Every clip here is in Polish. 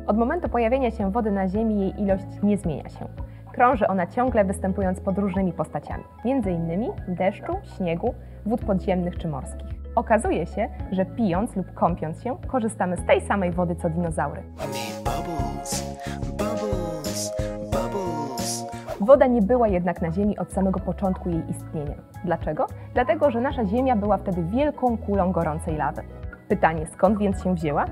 Od momentu pojawienia się wody na Ziemi jej ilość nie zmienia się. Krąży ona ciągle, występując pod różnymi postaciami, m.in. deszczu, śniegu, wód podziemnych czy morskich. Okazuje się, że pijąc lub kąpiąc się, korzystamy z tej samej wody co dinozaury. Woda nie była jednak na Ziemi od samego początku jej istnienia. Dlaczego? Dlatego, że nasza Ziemia była wtedy wielką kulą gorącej lawy. Pytanie, skąd więc się wzięła?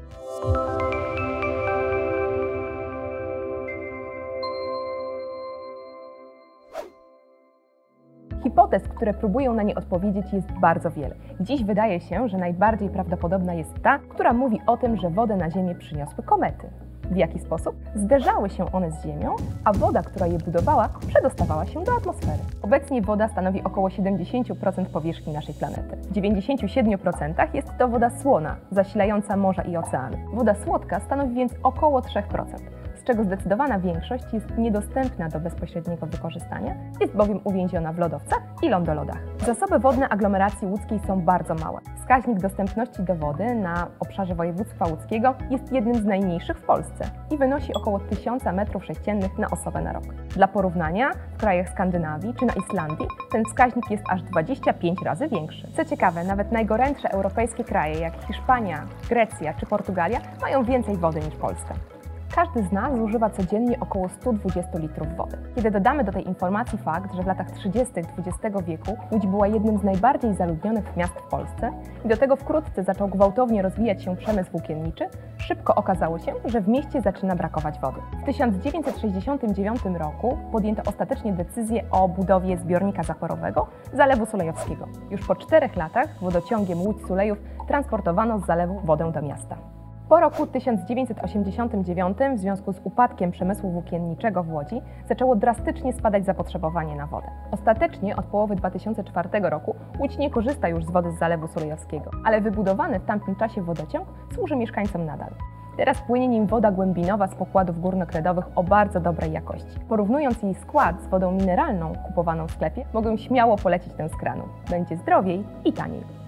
Hipotez, które próbują na nie odpowiedzieć, jest bardzo wiele. Dziś wydaje się, że najbardziej prawdopodobna jest ta, która mówi o tym, że wodę na Ziemię przyniosły komety. W jaki sposób? Zderzały się one z Ziemią, a woda, która je budowała, przedostawała się do atmosfery. Obecnie woda stanowi około 70% powierzchni naszej planety. W 97% jest to woda słona, zasilająca morza i oceany. Woda słodka stanowi więc około 3%. Z czego zdecydowana większość jest niedostępna do bezpośredniego wykorzystania, jest bowiem uwięziona w lodowcach i lądolodach. Zasoby wodne aglomeracji łódzkiej są bardzo małe. Wskaźnik dostępności do wody na obszarze województwa łódzkiego jest jednym z najmniejszych w Polsce i wynosi około 1000 m3 na osobę na rok. Dla porównania, w krajach Skandynawii czy na Islandii ten wskaźnik jest aż 25 razy większy. Co ciekawe, nawet najgorętsze europejskie kraje jak Hiszpania, Grecja czy Portugalia mają więcej wody niż Polska. Każdy z nas zużywa codziennie około 120 litrów wody. Kiedy dodamy do tej informacji fakt, że w latach 30. XX wieku Łódź była jednym z najbardziej zaludnionych miast w Polsce i do tego wkrótce zaczął gwałtownie rozwijać się przemysł włókienniczy, szybko okazało się, że w mieście zaczyna brakować wody. W 1969 roku podjęto ostatecznie decyzję o budowie zbiornika zaporowego Zalewu Sulejowskiego. Już po 4 latach wodociągiem Łódź-Sulejów transportowano z zalewu wodę do miasta. Po roku 1989 w związku z upadkiem przemysłu włókienniczego w Łodzi zaczęło drastycznie spadać zapotrzebowanie na wodę. Ostatecznie od połowy 2004 roku Łódź nie korzysta już z wody z Zalewu Sulejowskiego, ale wybudowany w tamtym czasie wodociąg służy mieszkańcom nadal. Teraz płynie nim woda głębinowa z pokładów górnokredowych o bardzo dobrej jakości. Porównując jej skład z wodą mineralną kupowaną w sklepie, mogę śmiało polecić tę z kranu. Będzie zdrowiej i taniej.